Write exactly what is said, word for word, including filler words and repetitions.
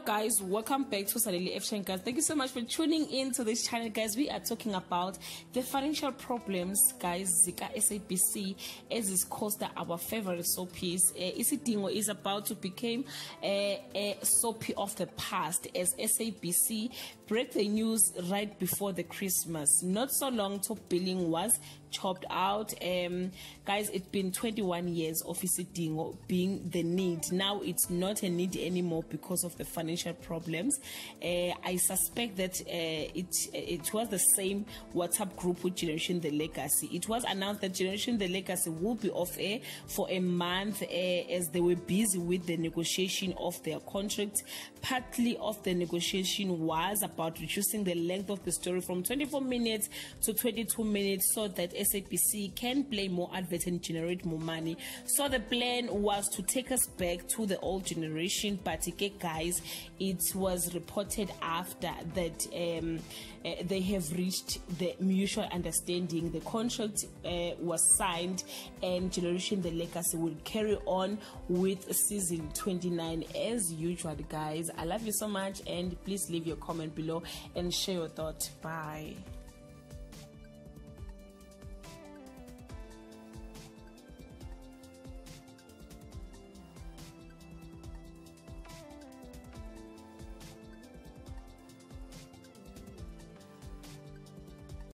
guys, welcome back to Saleli Efshane, guys. Thank you so much for tuning in to this channel, guys. We are talking about the financial problems, guys, Zika S A B C, as is caused our favorite soapies. Uh, Isidingo is about to become a, a soapy of the past, as S A B C break the news right before the Christmas. Not so long top billing was chopped out. Um, guys, it's been twenty-one years of Isidingo being the need. Now it's not a need anymore because of the financial problems. Uh, I suspect that uh, it it was the same WhatsApp group with Generation The Legacy. It was announced that Generation The Legacy will be off air for a month uh, as they were busy with the negotiation of their contract. Partly of the negotiation was about reducing the length of the story from twenty-four minutes to twenty-two minutes so that S A B C can play more adverts and generate more money. So the plan was to take us back to the old generation, but again, guys, it was reported after that um, uh, they have reached the mutual understanding. The contract uh, was signed, and Generation The Legacy will carry on with season twenty-nine as usual, guys. I love you so much, and please leave your comment below and share your thoughts. Bye.